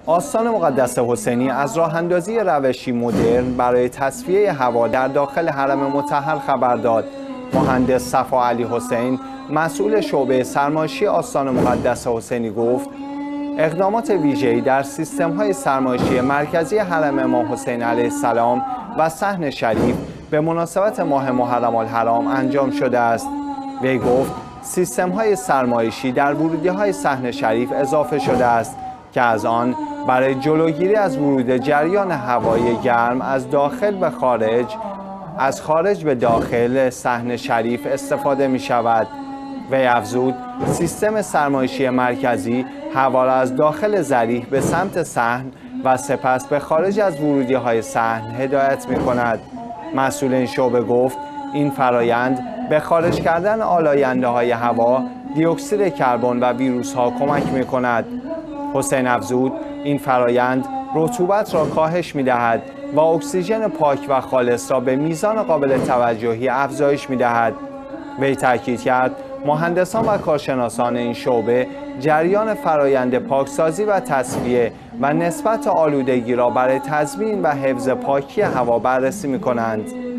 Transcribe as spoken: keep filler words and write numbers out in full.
آستان مقدس حسینی از راه اندازی روشی مدرن برای تصفیه هوا در داخل حرم مطهر خبر داد. مهندس صفا علی حسین، مسئول شعبه سرمایشی آستان مقدس حسینی گفت: اقدامات ویژه‌ای در سیستم‌های سرمایشی مرکزی حرم امام حسین علیه السلام و صحن شریف به مناسبت ماه محرم الحرام انجام شده است. وی گفت سیستم‌های سرمایشی در ورودی‌های صحن شریف اضافه شده است که از آن برای جلوگیری از ورود جریان هوایی گرم از داخل به خارج از خارج به داخل صحن شریف استفاده می شود. وی افزود سیستم سرمایشی مرکزی هوا را از داخل ذریح به سمت صحن و سپس به خارج از ورودی‌های صحن هدایت می کند. مسئول این شعبه گفت این فرایند به خارج کردن آلاینده‌های هوا، دی اکسید کربن و ویروس‌ها کمک می کند. حسین افزود این فرایند رطوبت را کاهش می دهد و اکسیژن پاک و خالص را به میزان قابل توجهی افزایش می دهد. وی تاکید کرد مهندسان و کارشناسان این شعبه جریان فرایند پاکسازی و تصفیه و نسبت آلودگی را برای تضمین و حفظ پاکی هوا بررسی می کنند.